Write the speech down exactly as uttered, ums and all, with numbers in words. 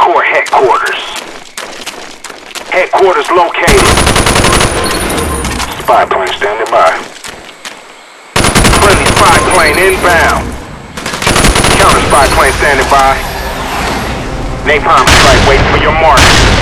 Corps headquarters. Headquarters located. Spy plane standing by. Friendly spy plane inbound. Counter spy plane standing by. Napalm strike waiting for your mark.